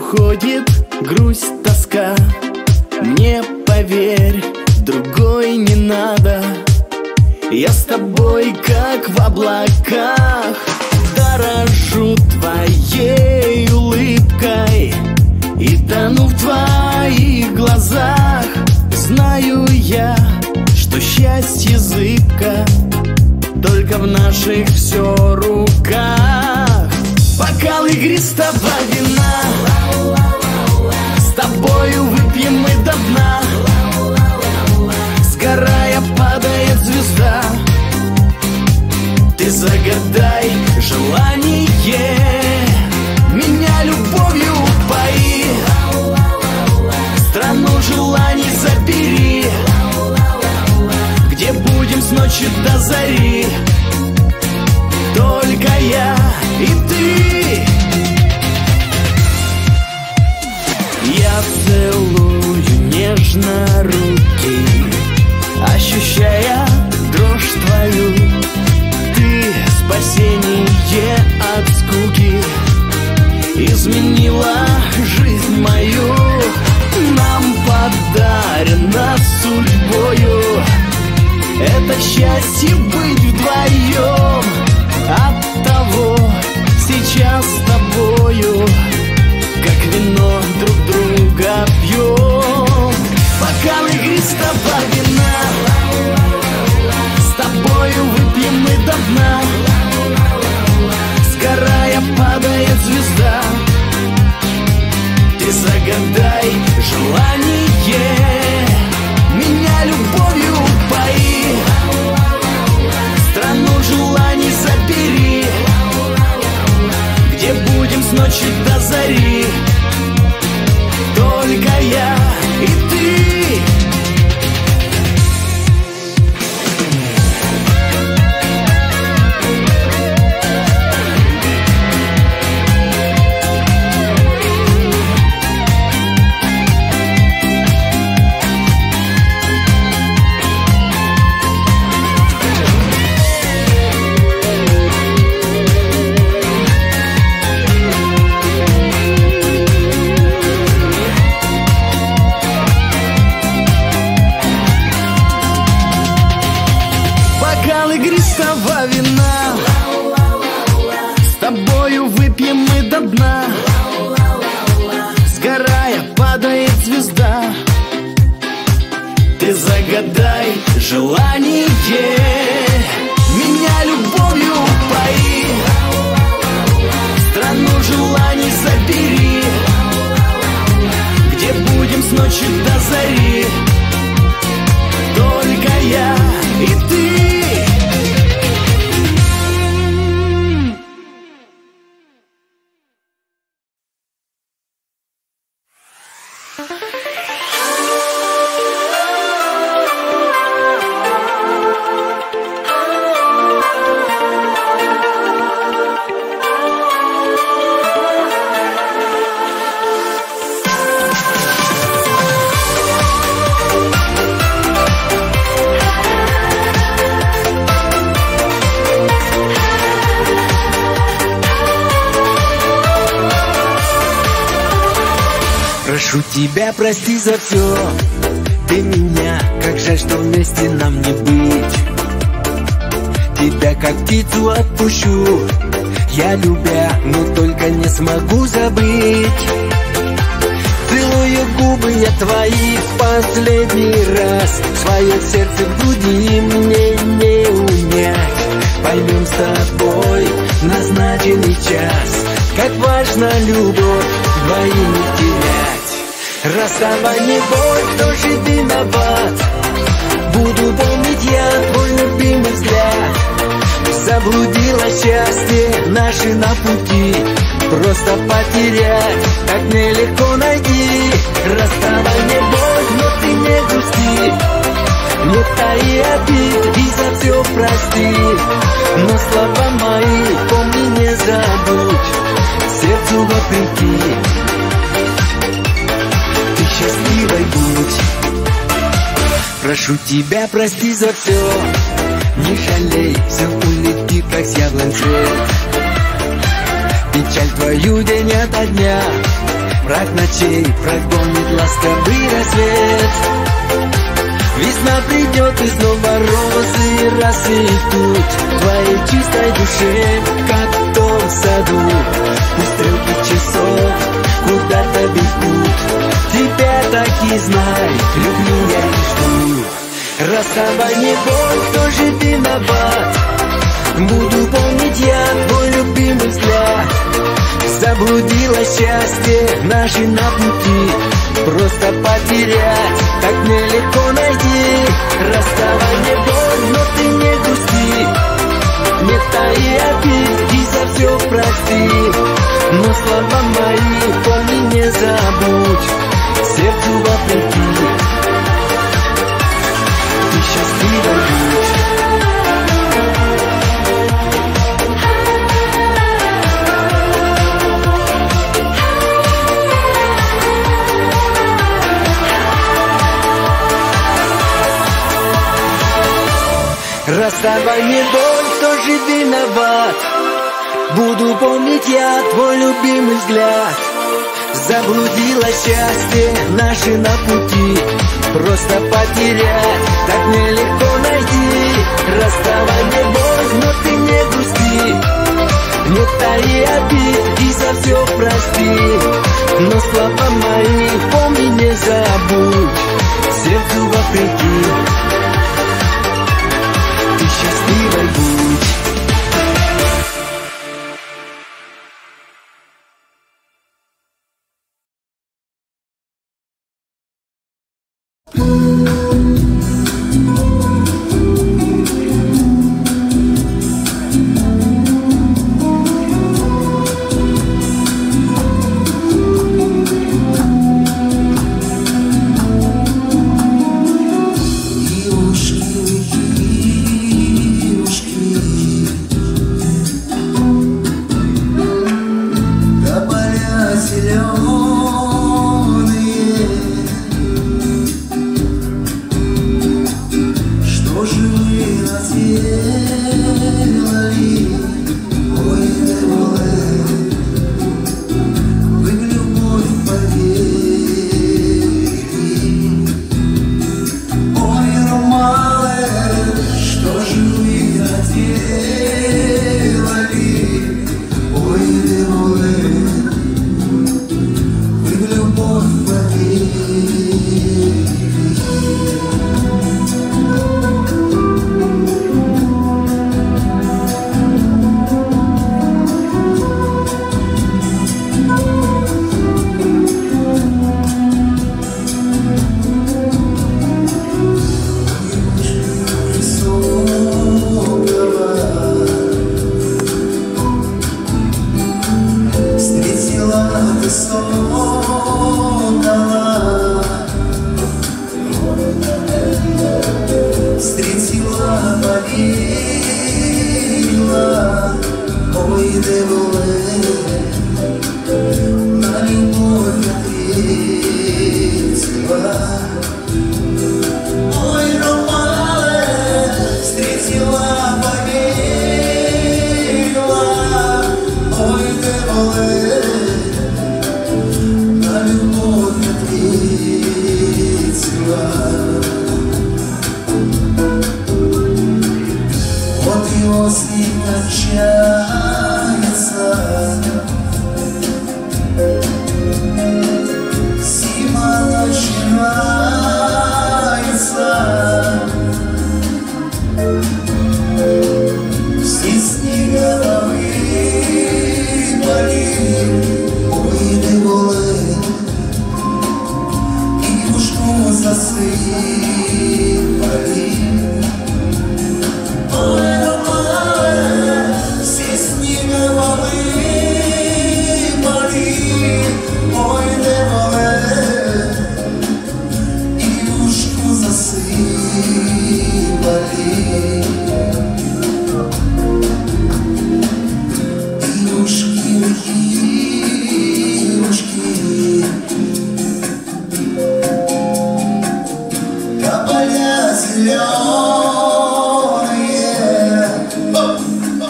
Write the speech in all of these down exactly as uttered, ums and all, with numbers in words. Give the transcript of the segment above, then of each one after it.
уходит грусть, тоска. Мне поверь, другой не надо. Я с тобой, как в облаках, дорожу твоей улыбкой и тону в твоих глазах. Знаю я, что счастье зыбко, только в наших все руках. Бокал игристого вина, с тобою выпьем мы до дна. Сгорая, падает звезда. Ты загадай желание, меня любовью упои. Страну желаний забери, где будем с ночи до зари. Только я и ты. Я целую нежно руки, ощущая дрожь твою. Ты спасение от скуки, изменила жизнь мою. Нам подарено судьбою это счастье быть вдвоем. Оттого сейчас с тобою, как вино, друг друга пьем. Бокал игристого вина, с тобою выпьем мы до дна. Сгорая, падает звезда. Ты загадай желание, меня любовью упои. Страну желаний забери, где будем с ночи до зари. Только я и ты. Игристого вина, с тобою выпьем мы до дна. Сгорая, падает звезда. Ты загадай желание, меня любовью упои. Страну желаний забери, где будем с ночи до зари. Только я и ты. Прошу тебя, прости за все, ты меня, как жаль, что вместе нам не быть. Тебя как птицу отпущу, я любя, но только не смогу забыть. Целую губы я твои в последний раз, свое сердце в груди мне не унять. Поймем с тобой назначенный час, как важна любовь, двоим не терять. Расставание боль, кто же виноват? Буду помнить я твой любимый взгляд. Заблудило счастье наше на пути, просто потерять так нелегко найти. Расставание боль, но ты не грусти, не таи обид и за все прости. Но слова мои помни, не забудь, сердцу вопреки. Счастливой будь. Прошу тебя, прости за все, не жалей, все улетит, как с яблонь цвет. Печаль твою день ото дня мрак ночей прогонит ласковый рассвет. Весна придет и снова розы расцветут в твоей чистой душе, как в том саду. Пусть стрелки часов куда-то бегут, тебя так и знай, люблю я и жду. Расставание боль, кто же виноват? Буду помнить я твой любимый взгляд. Заблудилось счастье наше на пути, просто потерять так нелегко найти. Расставание боль, но ты не грусти, не таи обид и за все прости. Но слова мои помни, не забудь, сердцу вопреки ты счастливой будь. Расставание боль, кто же виноват? Буду помнить я твой любимый взгляд. Заблудилось счастье наше на пути, просто потерять так нелегко найти. Расставание боль, но ты не грусти, не таи обид и за все прости. Но слова мои помни, не забудь, сердцу вопреки ты счастливой будь.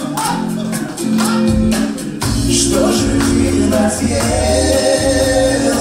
Что же ты наделала?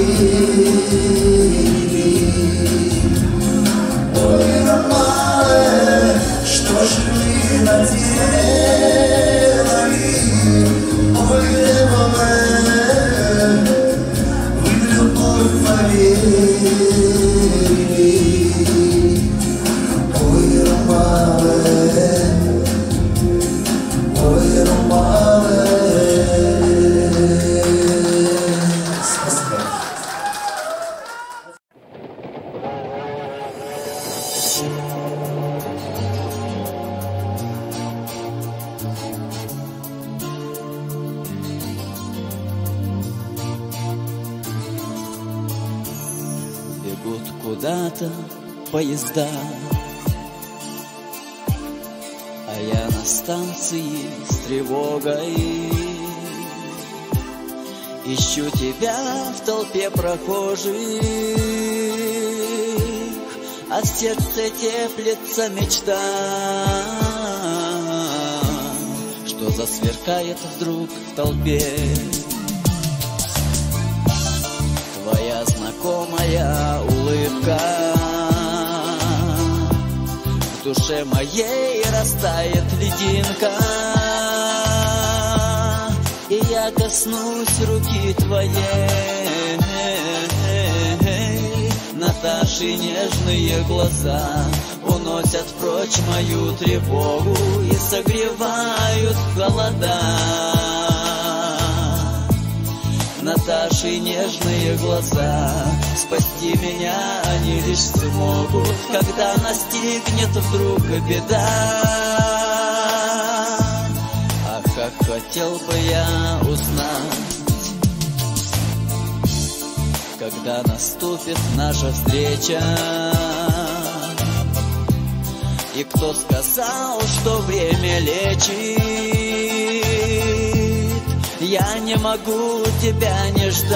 Ой, романы, что ж вы наделали? Ой, романы, вы в любовь поверили. Ой, романы, ой, романы. Спасибо. Бегут куда-то поезда, а я на станции с тревогой ищу тебя в толпе прохожих, а в сердце теплится мечта, что засверкает вдруг в толпе твоя знакомая улыбка. В душе моей растает льдинка, и я коснусь руки твоей. Наташи нежные глаза уносят прочь мою тревогу и согревают в холода. Наташи нежные глаза, спасти меня они лишь смогут, когда настигнет вдруг беда. Ах, как хотел бы я узнать, когда наступит наша встреча, и кто сказал, что время лечит. Я не могу тебя не ждать,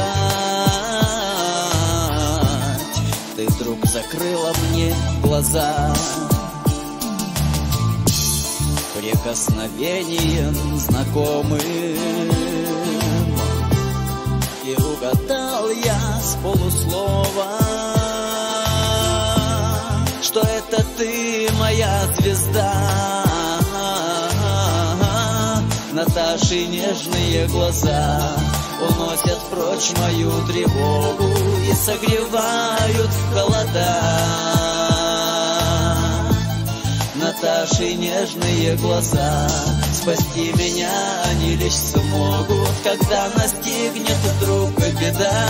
ты вдруг закрыла мне глаза прикосновением знакомым, и угадал я с полуслова, что это ты, моя звезда. Наташи нежные глаза уносят прочь мою тревогу и согревают в холода. Наташи нежные глаза, спасти меня они лишь смогут, когда настигнет вдруг беда.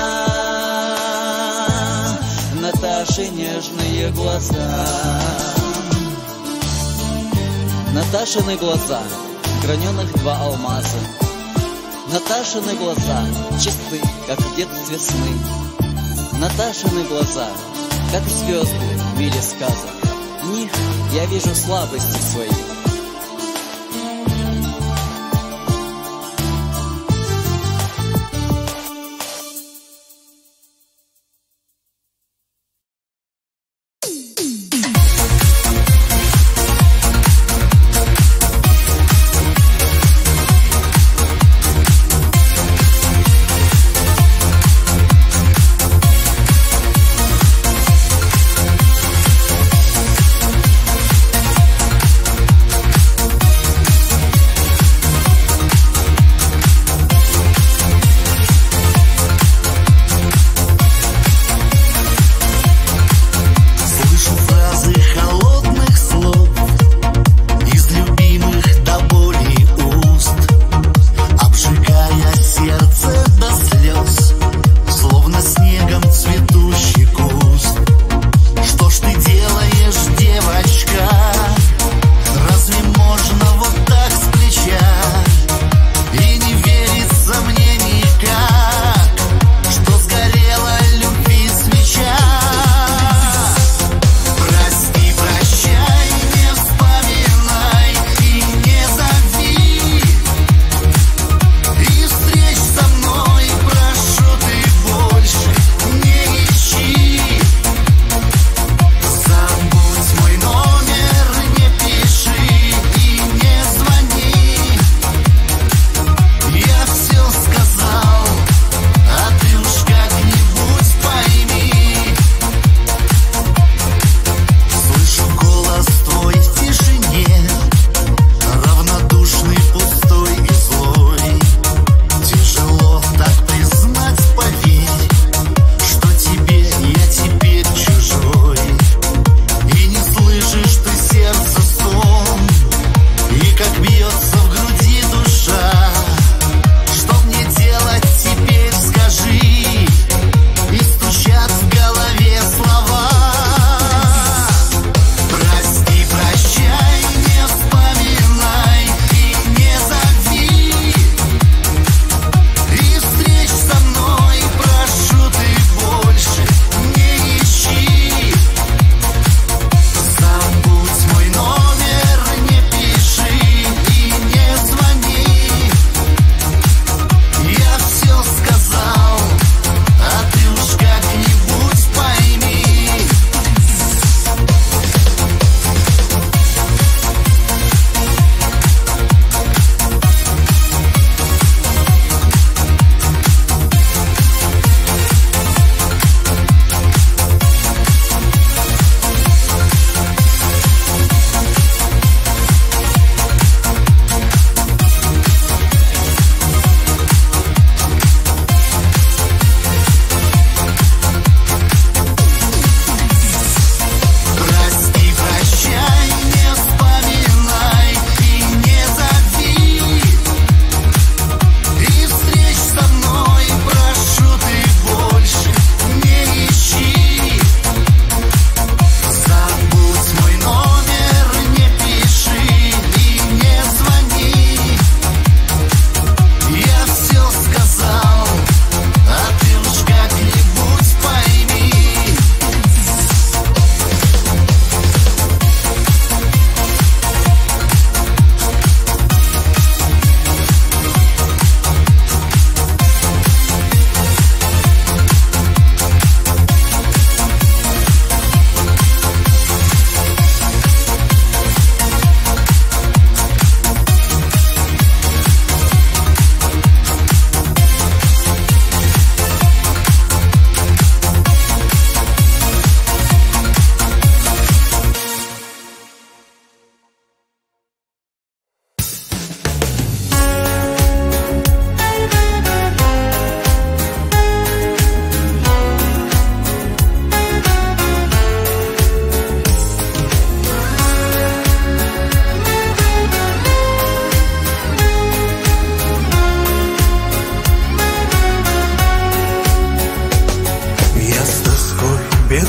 Наташи нежные глаза. Наташины глаза, граненых два алмаза. Наташины глаза, чисты, как в детстве сны. Наташины глаза, как звезды в мире сказок. В них я вижу слабости свои.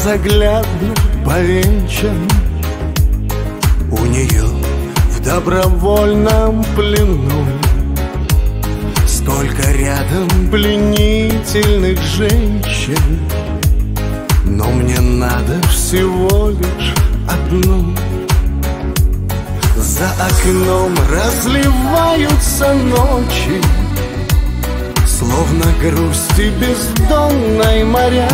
безоглядно повенчан. У нее в добровольном плену столько рядом пленительных женщин, но мне надо всего лишь одну. За окном разливаются ночи, словно грусти бездонной моря.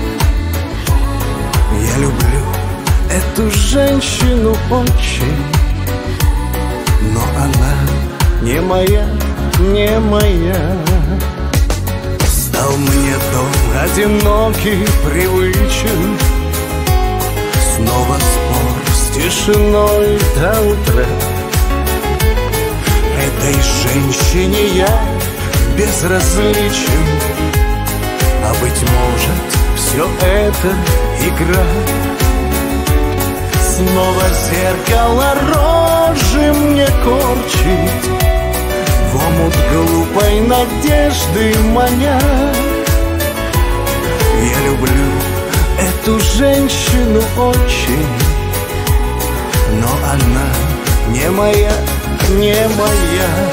Я люблю эту женщину очень, но она не моя, не моя. Стал мне дом одинокий, привычен, снова спор с тишиной до утра. Этой женщине я безразличен, а быть может, все это игра. Снова зеркало рожи мне корчит, в омут глупой надежды маня. Я люблю эту женщину очень, но она не моя, не моя.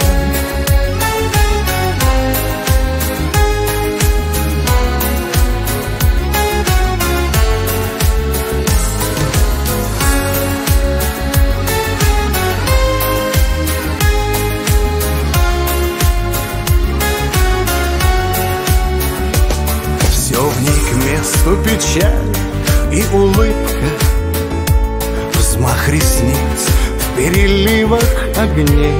Печаль и улыбка, взмах ресниц в переливах огней.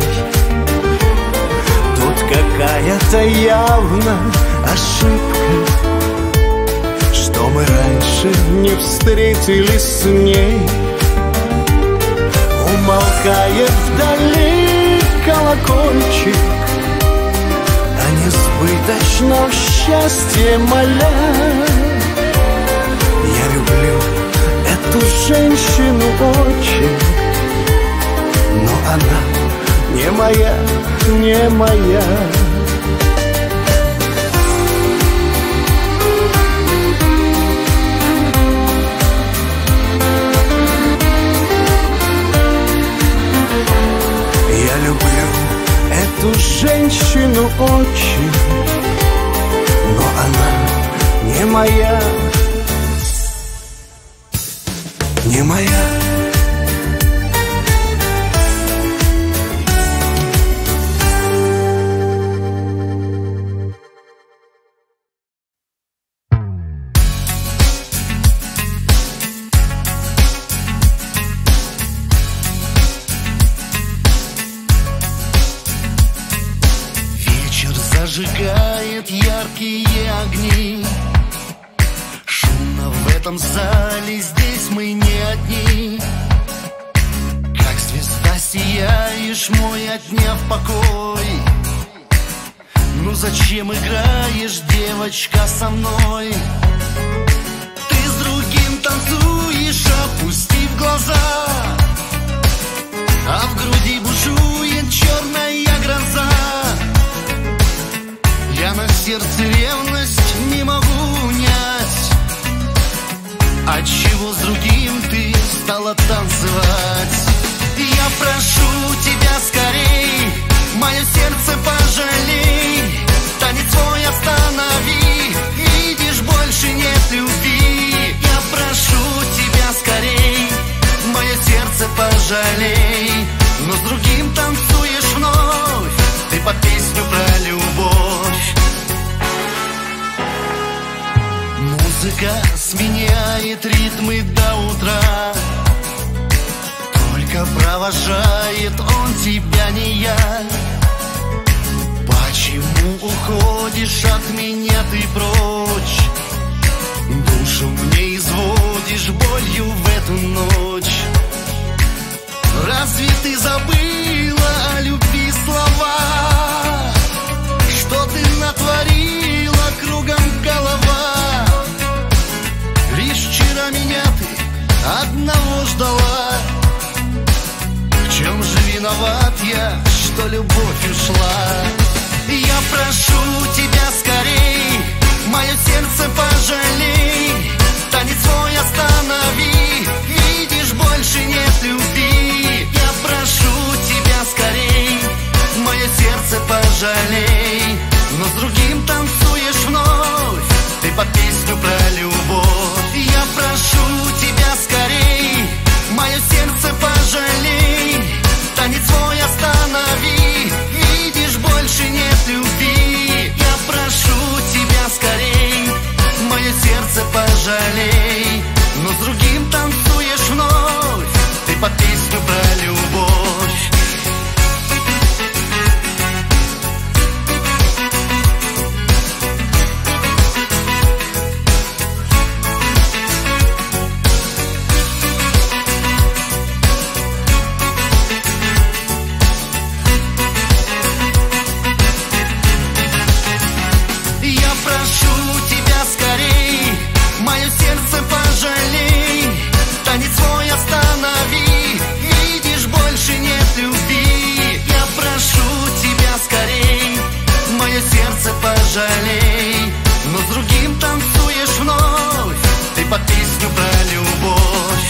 Тут какая-то явно ошибка, что мы раньше не встретились с ней. Умолкает вдали колокольчик, о несбыточном счастье моля. Я люблю эту женщину очень, но она не моя, не моя. Я люблю эту женщину очень, но она не моя, не моя. Вечер зажигает яркие огни. Шумно в этом зале, здесь мы не одни. Как звезда сияешь, мой отняв покой. Ну зачем играешь, девочка, со мной? Ты с другим танцуешь, опустив глаза, а в груди бушует черная гроза. Я на сердце ревность не могу унять. Отчего с другим ты стала танцевать? Я прошу тебя скорей, мое сердце пожалей. Танец свой останови, видишь, больше нет любви. Я прошу тебя скорей, мое сердце пожалей. Но с другим танцуешь вновь, ты под песню про любовь. Музыка сменяет ритмы до утра, только провожает он тебя, не я. Почему уходишь от меня ты прочь? Душу мне изводишь болью в эту ночь. Разве ты забыла о любви слова? Что ты натворила, кругом голова? Лишь вчера меня ты одного ждала. В чем же виноват я, что любовь ушла? Я прошу тебя скорей, мое сердце пожалей. Танец свой останови, прошу тебя скорей, мое сердце пожалей, танец свой останови, видишь, больше нет любви. Я прошу тебя скорей, мое сердце пожалей, но с другим танцуешь вновь, ты под песню про любовь.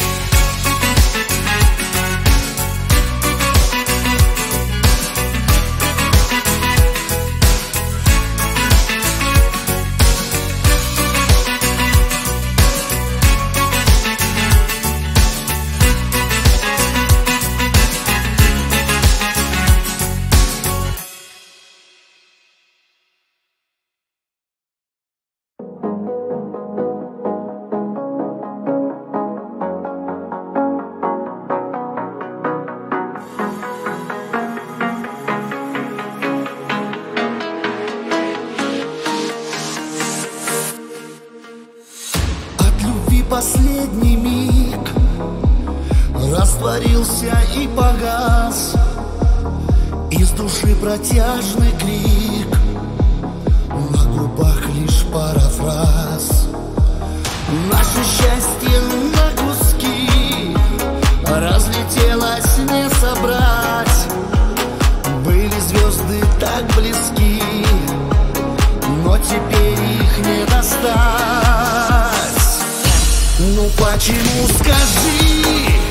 Последний миг растворился и погас, из души протяжный крик, на губах лишь пара фраз. Наше счастье на куски разлетелось не собрать. Были звезды так близки, но теперь их не достать. Ну почему, скажи,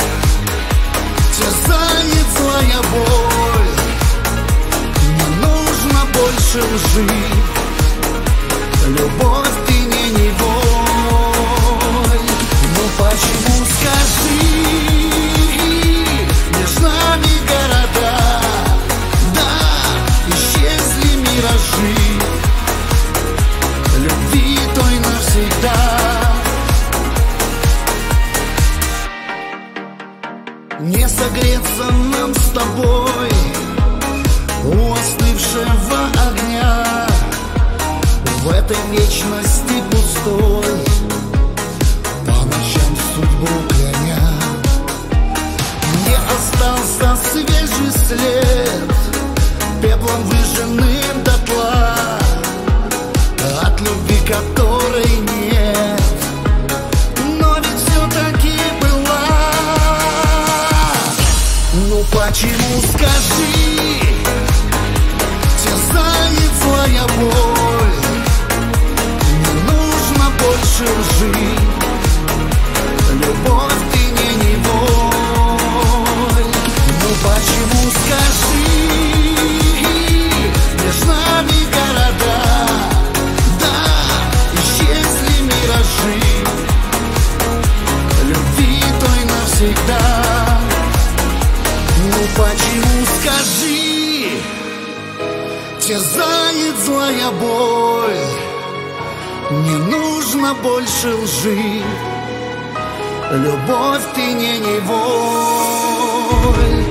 терзает злая боль? Не нужно больше лжи, любовь ты не неволь. Ну почему, скажи, между нами города, да, исчезли миражи любви той навсегда. Не согреться нам с тобой у остывшего огня, в этой вечности пустой, по ночам судьбу кляня. Мне остался свежий след, пеплом выжженным дотла, от любви которой нет, но ведь все-таки была. Ну почему, скажи, терзает злая боль? Не нужно больше лжи, любовь ты не неволь. Ну почему, скажи, между нами города, да, исчезли миражи любви той навсегда. Ну почему, скажи, терзает злая боль? Не нужно больше лжи, любовь ты не неволь.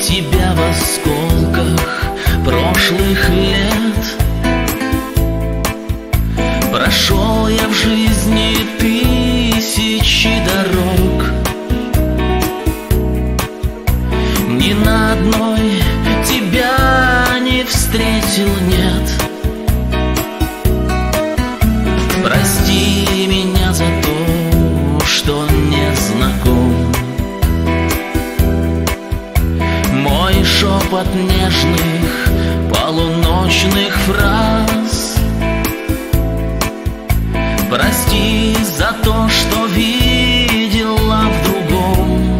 тебя в осколках прошлых лет. Прошел я в жизни тысячи дорог, ни на одной тебя не встретил, нет. Прости меня за то, что не знаком. Мой шепот нежных полуночных фраз. Прости за то, что видела в другом.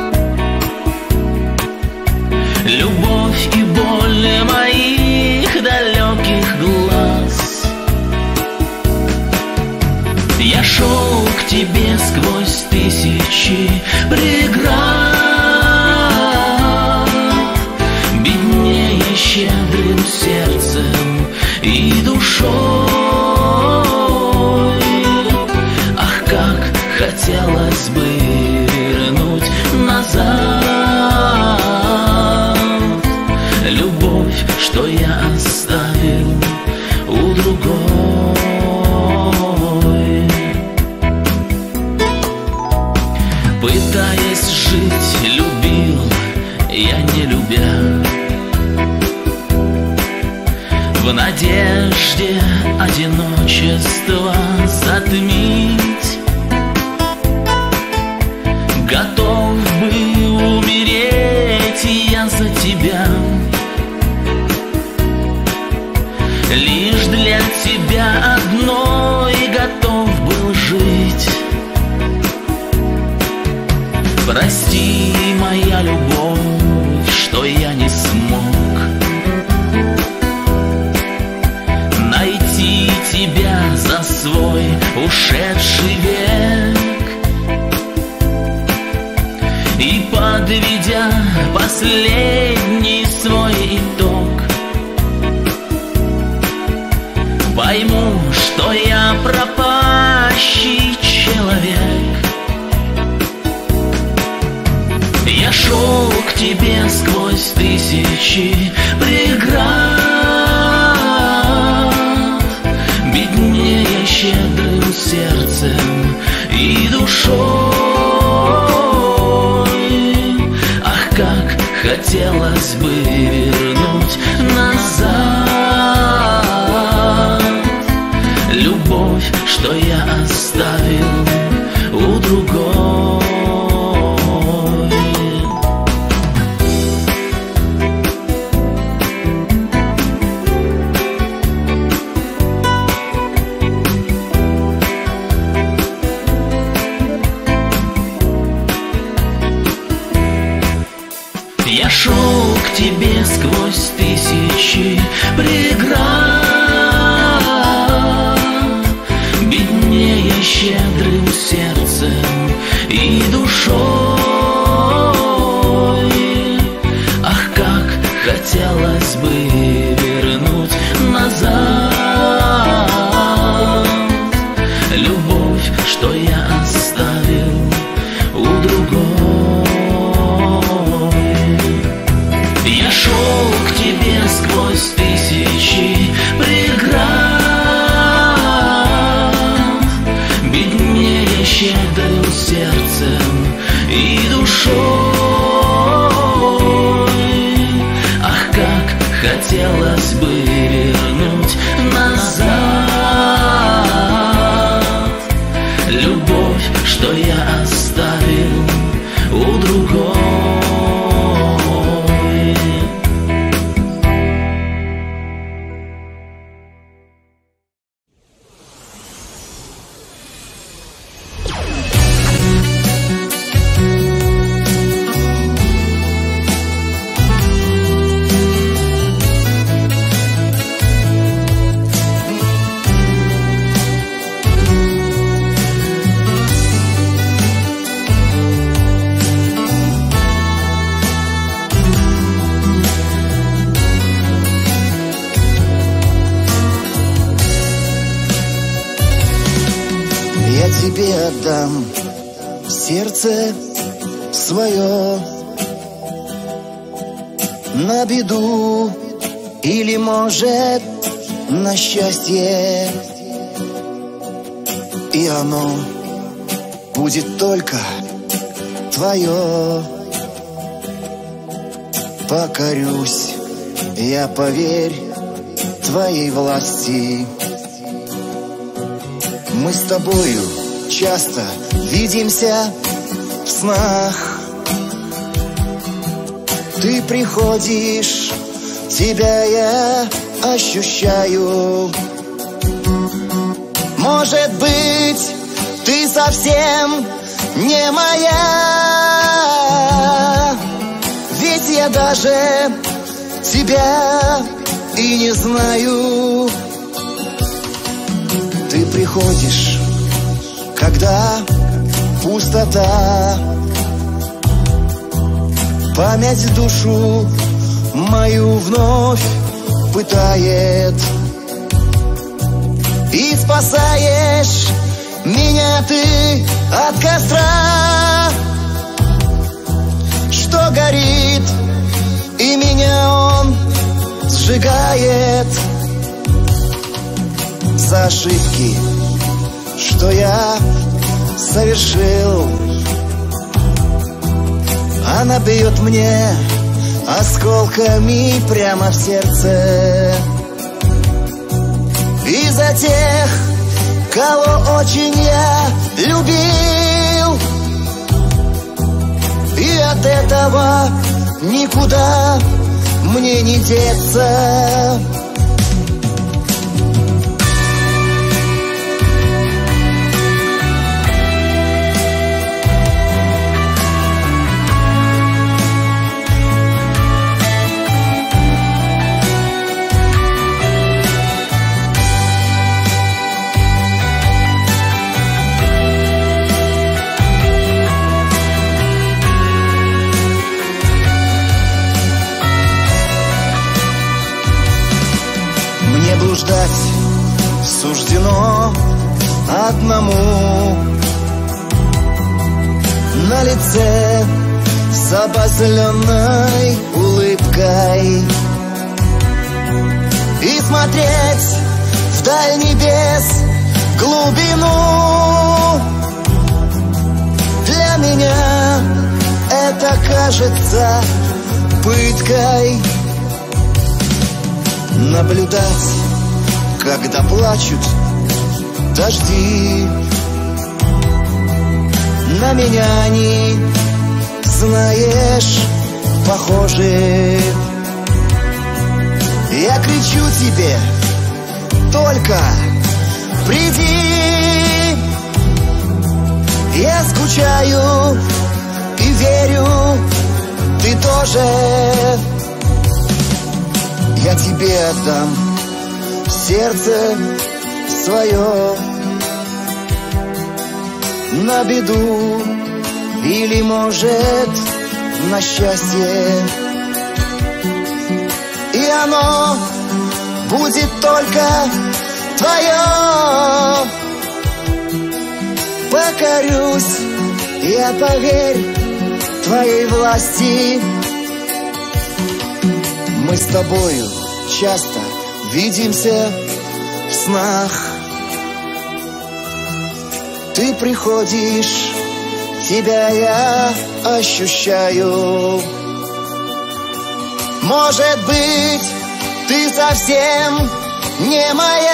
Любовь и боль моих далеких глаз. Я шел к тебе сквозь тысячи преград, беднее щедрым сердцем и душой. Ах, как хотелось бы вернуть назад любовь, что я оставил у другой. Пытаясь жить, любил я не любя, в надежде одиночество затмить. Готов был умереть я за тебя, лишь для тебя одной готов был жить. Прости, моя любовь, что я не смог найти тебя за свой ушедший век. И подведя последний свой итог, пойму, что я пропащий человек. Я шел к тебе сквозь тысячи преград, беднее щедрым сердцем и душой. Ах, как хотелось бы вернуть назад любовь, что я оставил у другой. Я шел к тебе сквозь тысячи преград, беднее щедрым сердцем и душой. Ах, как хотелось бы вернуть назад любовь, что я оставил у другой. Я шел к тебе сквозь тысячи преград, беднее щедрым сердцем и душой. Ах, как хотелось бы вернуть назад любовь, что я оставил у другой. Тебе отдам сердце свое, на беду или, может, на счастье. И оно будет только твое. Покорюсь я, поверь, твоей власти. Мы с тобою часто видимся в снах. Ты приходишь, тебя я ощущаю. Может быть, ты совсем не моя, ведь я даже тебя и не знаю. Ты приходишь, когда пустота память душу мою вновь пытает. И спасаешь меня ты от костра, что горит, и меня он сжигает. За ошибки, что я совершил, она бьет мне осколками прямо в сердце. И за тех, кого очень я любил, и от этого никуда мне не деться. Блуждать суждено одному, на лице с обозленной улыбкой, и смотреть вдаль небес, глубину. Для меня это кажется пыткой. Наблюдать, когда плачут дожди, на меня они, знаешь, похожи. Я кричу тебе, только приди. Я скучаю и верю, ты тоже. Я тебе отдам сердце свое, на беду или, может, на счастье. И оно будет только твое. Покорюсь я, поверь, твоей власти. Мы с тобою часто видимся в снах. Ты приходишь, тебя я ощущаю. Может быть, ты совсем не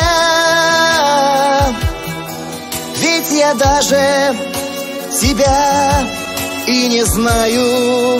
моя, ведь я даже тебя и не знаю.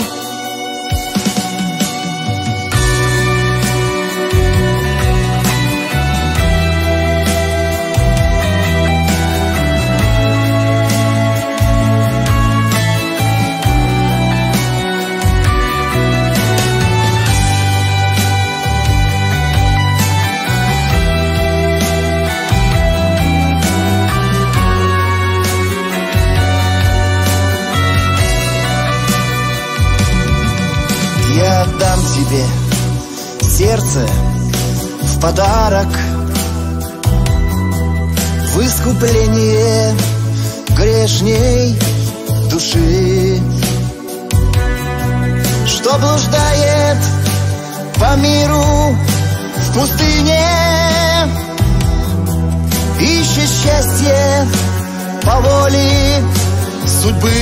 Я отдам тебе сердце в подарок, в искупление грешней души, что блуждает по миру в пустыне, ищет счастье по воле судьбы.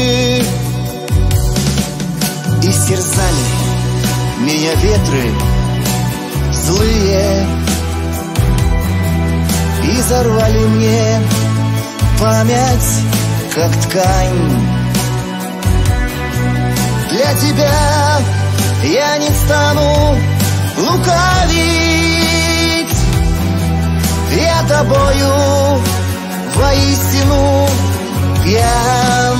Истерзали меня ветры злые, и зарвали мне память, как ткань. Для тебя я не стану лукавить, я тобою воистину пьян.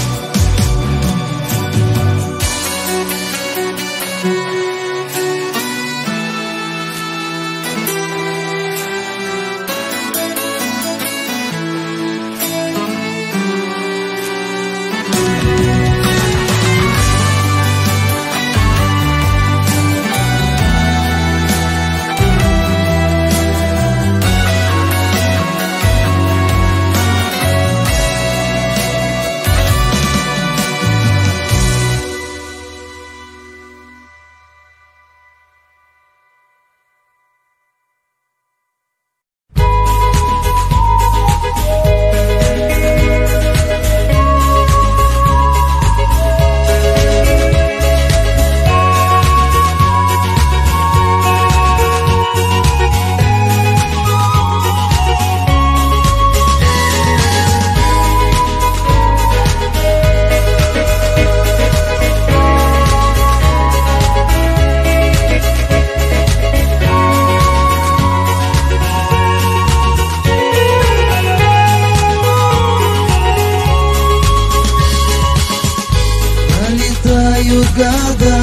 года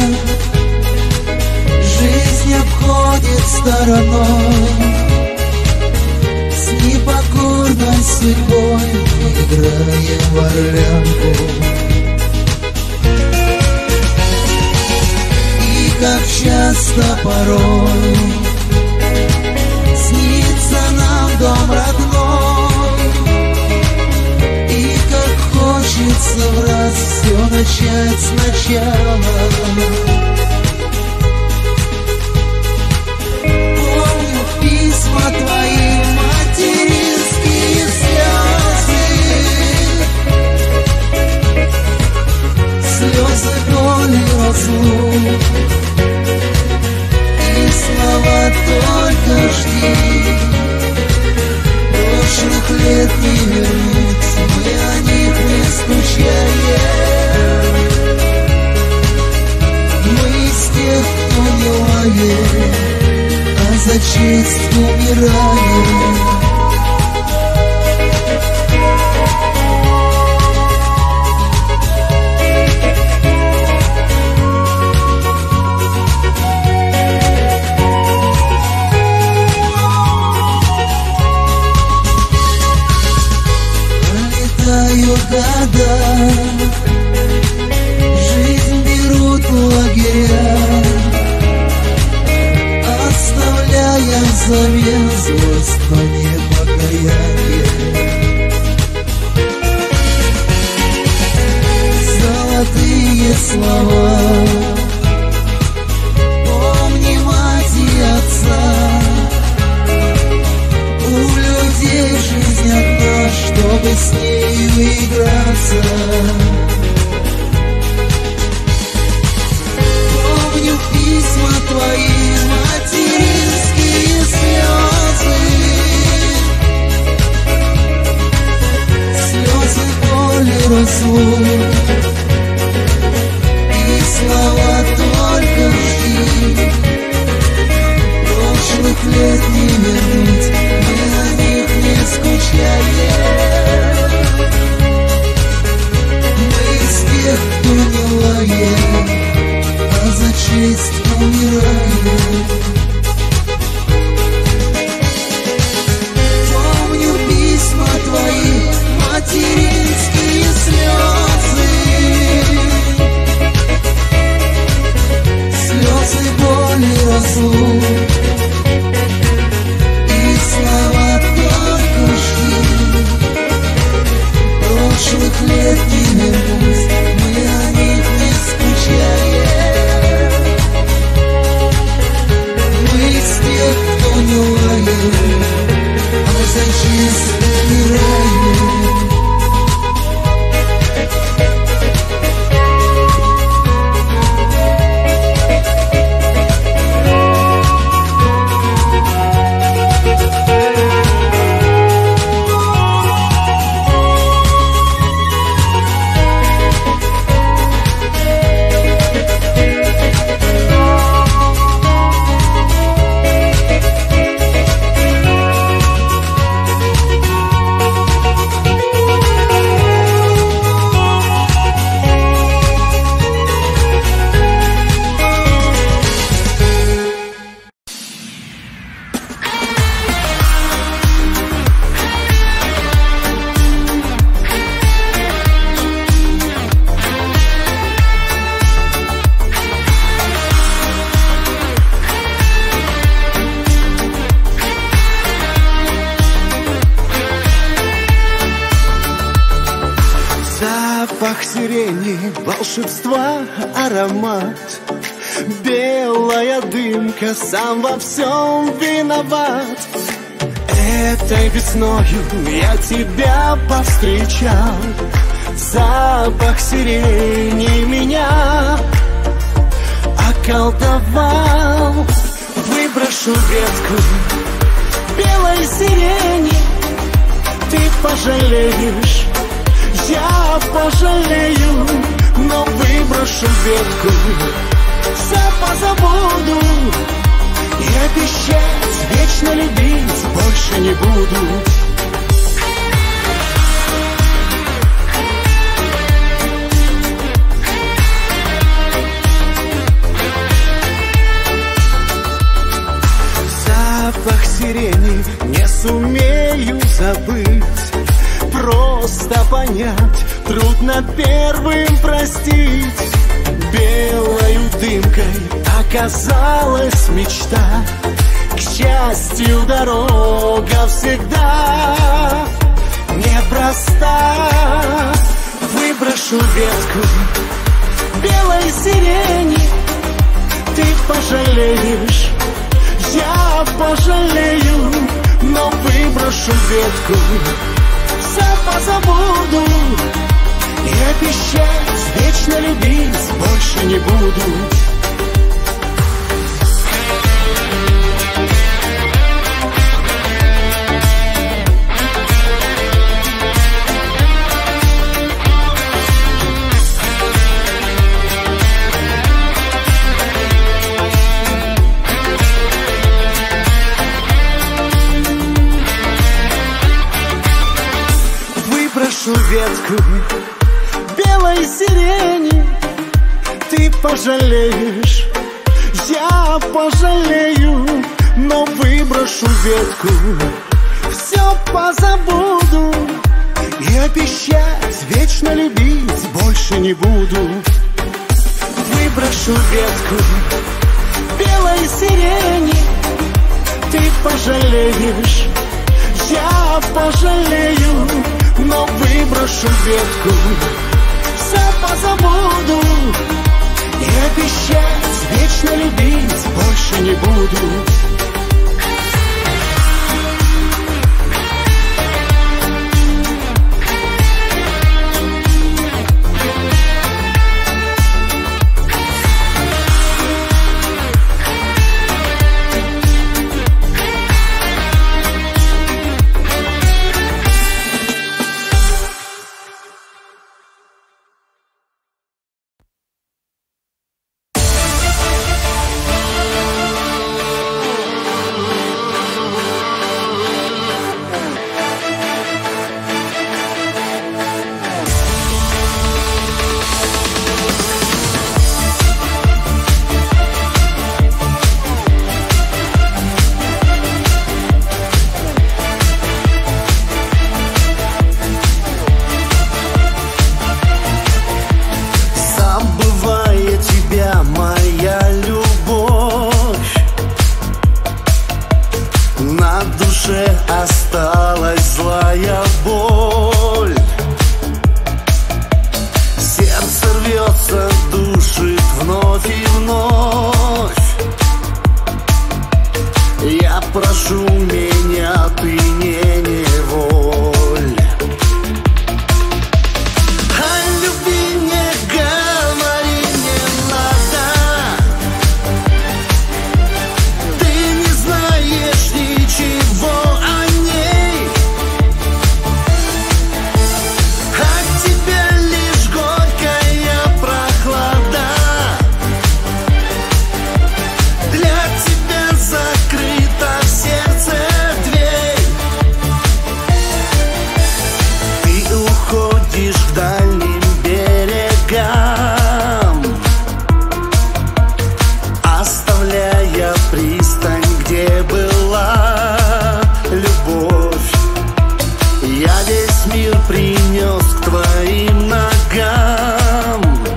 жизнь обходит стороной, с непокорной судьбой играем в орлянку. И как часто порой снится нам дом родной, и как хочется в раз все начать сначала. Помню письма твои, материнские слезы, слезы боли разлук, и слова только жди. Прошлых лет не вернуть, мы о них не скучаем. Мы из тех, кто не лает, а за честь умираем. Года жизнь берут лагеря, оставляя взамен злость, но не покаяние. Золотые слова, помни мать и отца. У людей жизнь одна, чтобы с нею играться. Помню письма твои, материнские слезы, слезы боли разлук, и слова только жди. Прошлых лет не вернуть, мы о них не скучаем. Мы из тех, кто не лает, а за честь умираем. Помню письма твои, материнские слезы, слезы боли разлук, и слова только жди. сирени, волшебства, аромат, белая дымка, сам во всем виноват. Этой весною я тебя повстречал, запах сирени меня околдовал. Выброшу ветку белой сирени, ты пожалеешь, я пожалею, но выброшу ветку, все позабуду и обещать вечно любить больше не буду. Запах сирени не сумею забыть, просто понять, трудно первым простить. Белою дымкой оказалась мечта, к счастью дорога всегда непроста. Выброшу ветку белой сирени, ты пожалеешь, я пожалею, но выброшу ветку, все позабуду и обещать вечно любить больше не буду. Выброшу ветку белой сирени, ты пожалеешь, я пожалею, но выброшу ветку, все позабуду и обещать вечно любить больше не буду. Выброшу ветку белой сирени, ты пожалеешь, я пожалею, но выброшу ветку, все позабуду и обещать вечно любить больше не буду. Осталась злая боль, сердце рвется, душит вновь и вновь. Я прошу меня, ты не неволь. О любви не говори, не надо, ты не знаешь ничего. Принес к твоим ногам,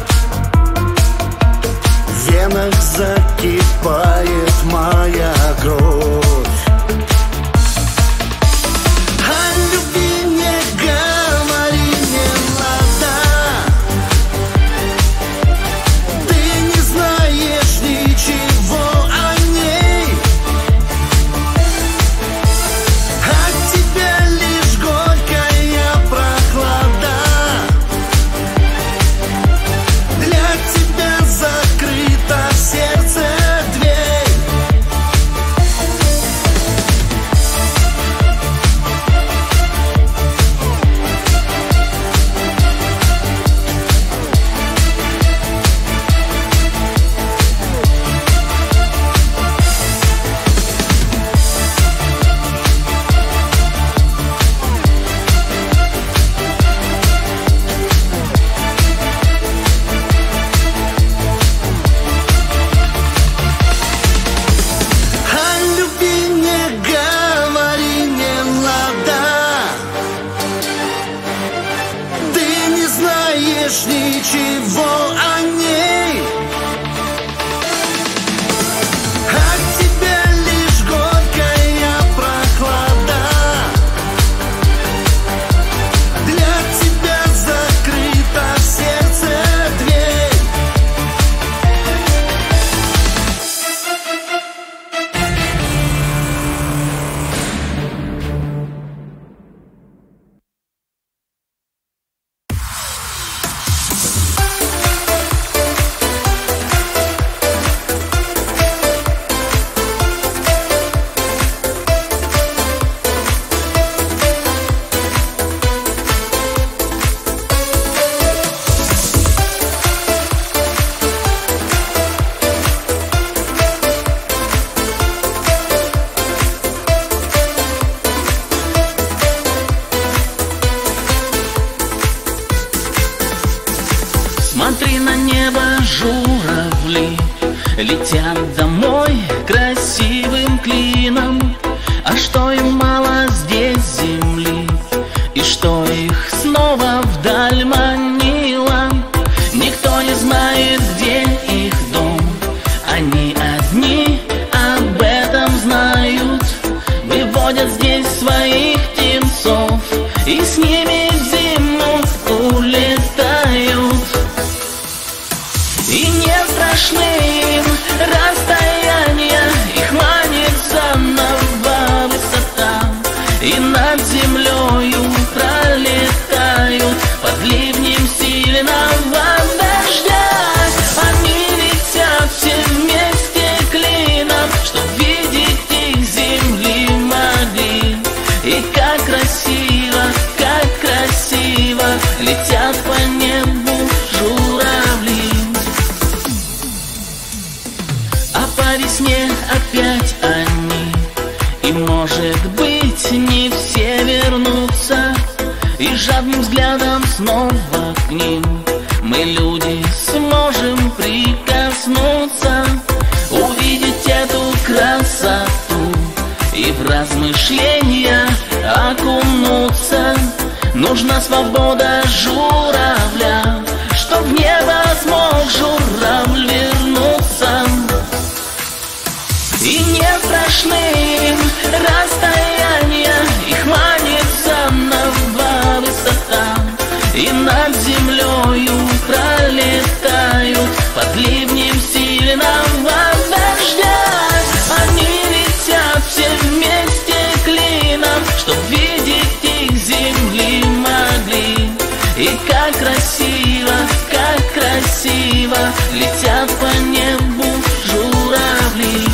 в венах закипает моя кровь. О любви не говори, не надо, летят домой красивым клином. А что им мало здесь земли, и что их снова вдаль манило. Никто не знает, где их дом, они одни об этом знают. Выводят здесь своих птенцов и с ними в зиму улетают. И не страшны им расстояния, их манит заново высота. И над землею пролетают под ливнем сильного дождя. Они летят все вместе клином, чтоб видеть их земли могли. И как красиво, как красиво летят по небу журавли. А по весне опять они, и может быть не все вернутся. И жадным взглядом снова к ним мы, люди, сможем прикоснуться, увидеть эту красоту и в размышления окунуться. Нужна свобода журавля, чтоб в небо смог журавль вернуться. И не страшны им расстояния, их манит заново высота. И над землею пролетают под ливнем сильного дождя. Они летят все вместе клином, чтоб видеть их земли могли. И как красиво, как красиво летят по небу журавли.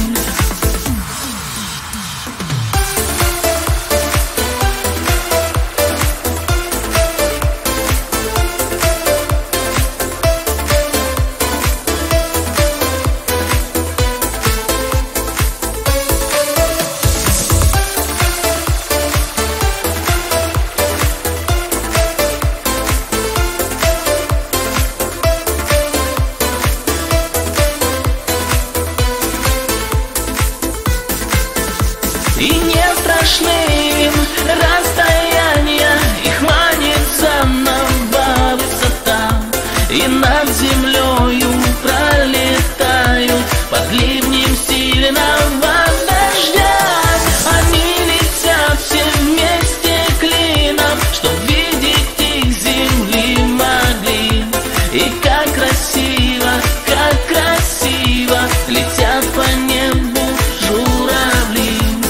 И не страшны им расстояния, их манит заново высота. И над землею пролетают под ливнем сильного дождя. Они летят все вместе клином, чтоб видеть их земли могли. И как красиво, как красиво летят по небу журавли.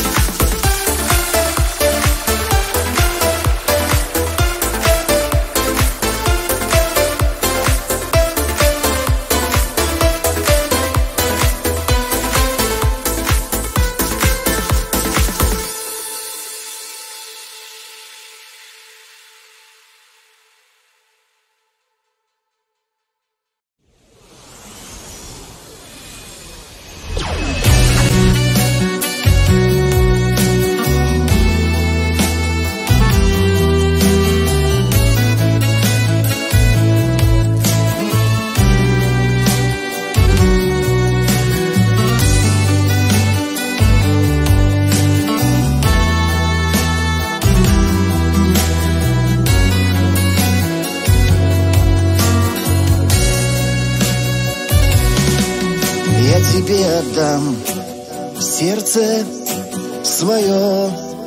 Я тебе отдам сердце свое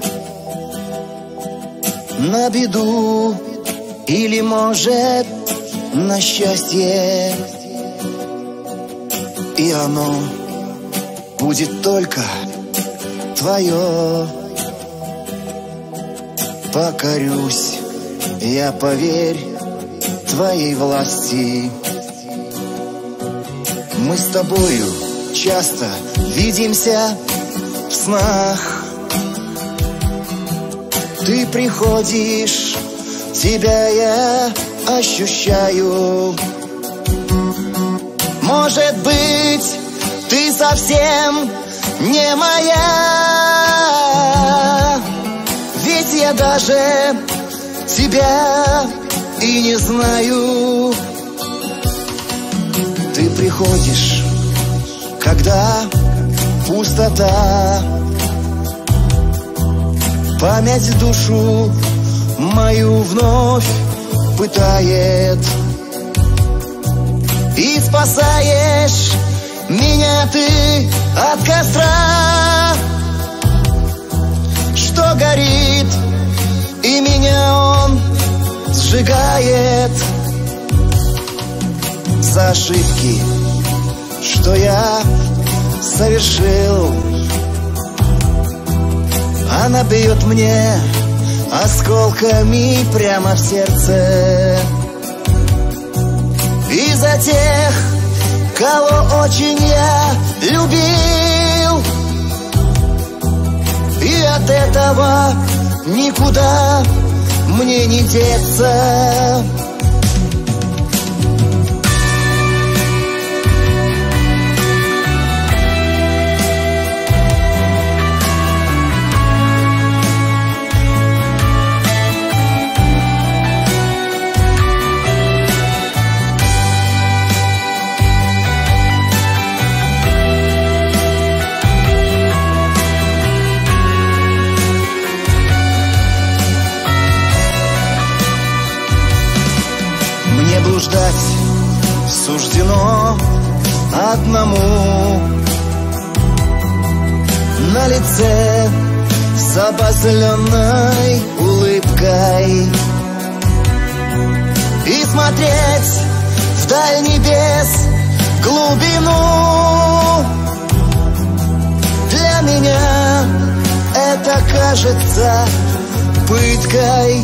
на беду или, может, на счастье. И оно будет только твое. Покорюсь я, поверь, твоей власти. Мы с тобою часто видимся в снах. Ты приходишь, тебя я ощущаю. Может быть, ты совсем не моя, ведь я даже тебя и не знаю. Ты приходишь когда пустота, память душу мою вновь пытает. И спасаешь меня ты от костра, что горит, и меня он сжигает. За ошибки, что я совершил, она бьет мне осколками прямо в сердце. И за тех, кого очень я любил, и от этого никуда мне не деться. Блуждать суждено одному, на лице с обозленной улыбкой, и смотреть вдаль небес, глубину. Для меня это кажется пыткой.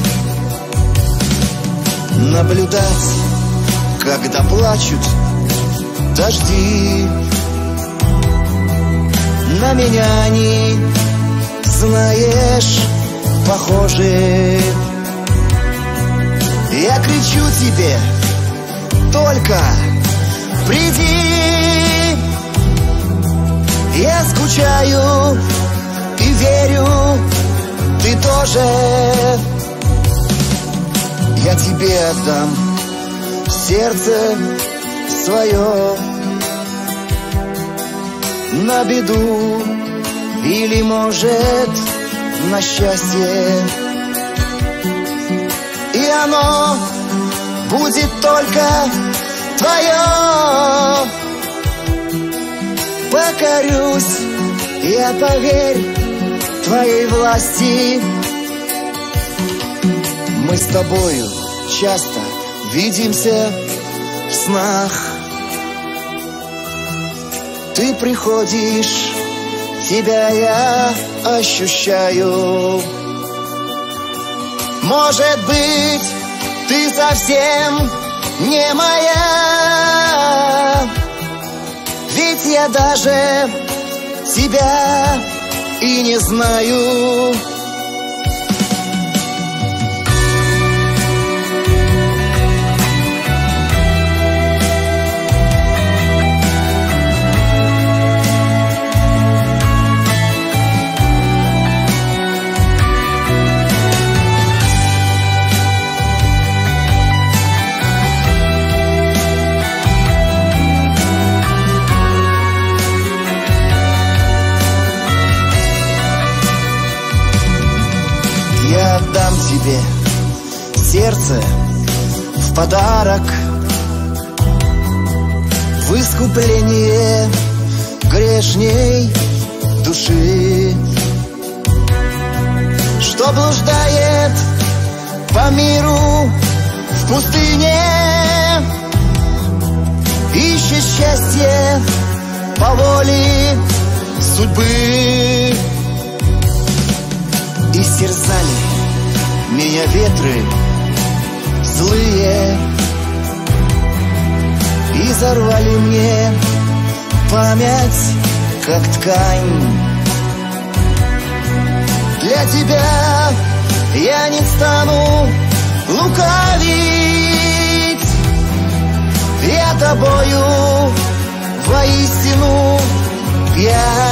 Наблюдать, когда плачут дожди, на меня они, знаешь, похожи. Я кричу тебе, только приди. Я скучаю и верю, ты тоже. Я тебе отдам сердце свое на беду или, может, на счастье. И оно будет только твое. Покорюсь я, поверь, твоей власти. Мы с тобою часто видимся в снах. Ты приходишь, тебя я ощущаю. Может быть, ты совсем не моя, ведь я даже тебя и не знаю. Я отдам тебе сердце в подарок, в искупление грешней души, что блуждает по миру в пустыне, ищет счастье по воле судьбы. Истерзали меня ветры злые, и зарвали мне память, как ткань. Для тебя я не стану лукавить, я тобою воистину пьян.